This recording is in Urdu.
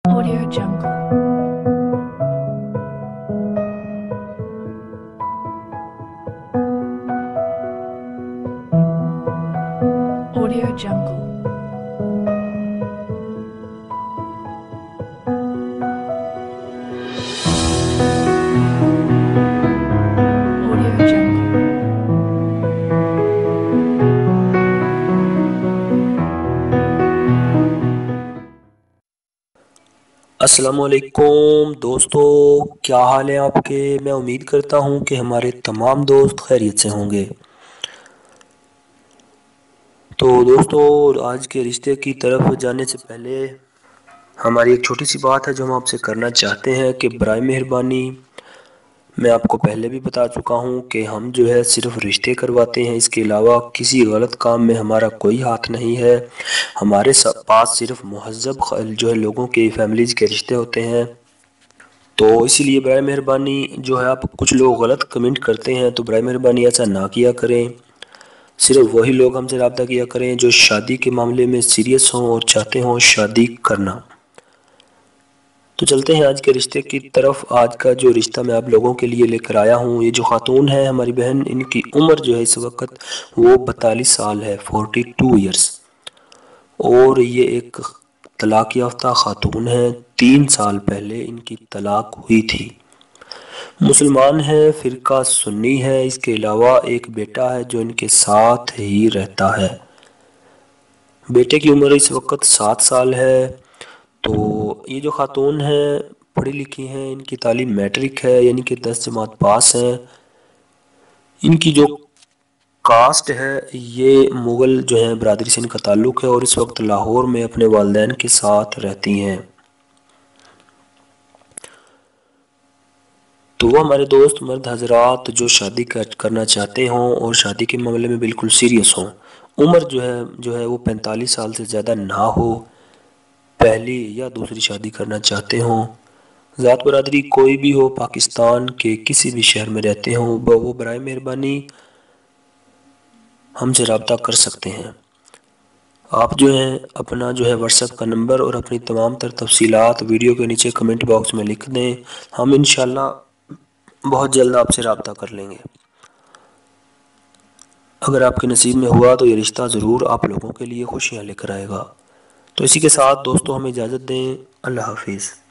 Audio Jungle. Audio Jungle. Audio Jungle. السلام علیکم دوستو، کیا حال ہے آپ کے؟ میں امید کرتا ہوں کہ ہمارے تمام دوست خیریت سے ہوں گے۔ تو دوستو، آج کے رشتے کی طرف جانے سے پہلے ہماری ایک چھوٹی سی بات ہے جو ہم آپ سے کرنا چاہتے ہیں کہ برائے مہربانی، میں آپ کو پہلے بھی بتا چکا ہوں کہ ہم جو ہے صرف رشتے کرواتے ہیں، اس کے علاوہ کسی غلط کام میں ہمارا کوئی ہاتھ نہیں ہے۔ ہمارے پاس صرف مہذب جو ہے لوگوں کے فیملیز کے رشتے ہوتے ہیں۔ تو اسی لیے برائے مہربانی جو ہے، آپ کچھ لوگ غلط کمنٹ کرتے ہیں تو برائے مہربانی ایسا نہ کیا کریں۔ صرف وہی لوگ ہم سے رابطہ کیا کریں جو شادی کے معاملے میں سیریس ہوں اور چاہتے ہوں شادی کرنا۔ تو چلتے ہیں آج کے رشتے کی طرف۔ آج کا جو رشتہ میں آپ لوگوں کے لیے لے کر آیا ہوں، یہ جو خاتون ہے ہماری بہن، ان کی عمر جو ہے اس وقت وہ 42 سال ہے، 42 ایئرس، اور یہ ایک طلاق یافتہ خاتون ہے۔ 3 سال پہلے ان کی طلاق ہوئی تھی۔ مسلمان ہے، فرقہ سنی ہے، اس کے علاوہ ایک بیٹا ہے جو ان کے ساتھ ہی رہتا ہے۔ بیٹے کی عمر اس وقت 7 سال ہے۔ تو یہ جو خاتون ہے پڑھی لکھی ہیں، ان کی تعلیم میٹرک ہے، یعنی کہ 10 جماعت پاس ہیں۔ ان کی جو کاسٹ ہے یہ مغل جو ہے برادری سے ان کا تعلق ہے، اور اس وقت لاہور میں اپنے والدین کے ساتھ رہتی ہیں۔ تو وہ ہمارے دوست مرد حضرات جو شادی کرنا چاہتے ہوں اور شادی کے معاملے میں بالکل سیریس ہوں، عمر جو ہے وہ 45 سال سے زیادہ نہ ہو، پہلی یا دوسری شادی کرنا چاہتے ہوں، ذات برادری کوئی بھی ہو، پاکستان کے کسی بھی شہر میں رہتے ہوں، وہ برائے مہربانی ہم سے رابطہ کر سکتے ہیں۔ آپ جو ہیں اپنا جو ہے واٹس ایپ کا نمبر اور اپنی تمام تر تفصیلات ویڈیو کے نیچے کمنٹ باکس میں لکھ دیں، ہم انشاءاللہ بہت جلد آپ سے رابطہ کر لیں گے۔ اگر آپ کے نصیب میں ہوا تو یہ رشتہ ضرور آپ لوگوں کے لیے خوشیاں لے کر آئے گا۔ تو اسی کے ساتھ دوستو ہمیں اجازت دیں، اللہ حافظ۔